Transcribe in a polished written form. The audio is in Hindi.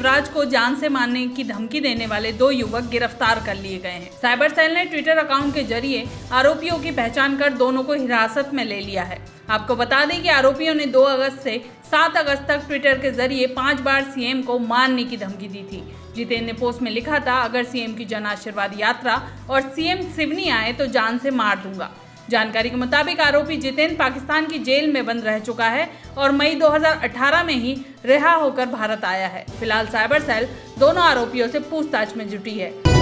शिवराज को जान से मारने की धमकी देने वाले 2 युवक गिरफ्तार कर लिए गए हैं। साइबर सेल ने ट्विटर अकाउंट के जरिए आरोपियों की पहचान कर दोनों को हिरासत में ले लिया है। आपको बता दें कि आरोपियों ने 2 अगस्त से 7 अगस्त तक ट्विटर के जरिए 5 बार सीएम को मारने की धमकी दी थी। जितेंद्र ने पोस्ट में लिखा था, अगर सीएम की जन आशीर्वाद यात्रा और सीएम सिवनी आए तो जान से मार दूंगा। जानकारी के मुताबिक आरोपी जितेंद्र पाकिस्तान की जेल में बंद रह चुका है और मई 2018 में ही रिहा होकर भारत आया है। फिलहाल साइबर सेल दोनों आरोपियों से पूछताछ में जुटी है।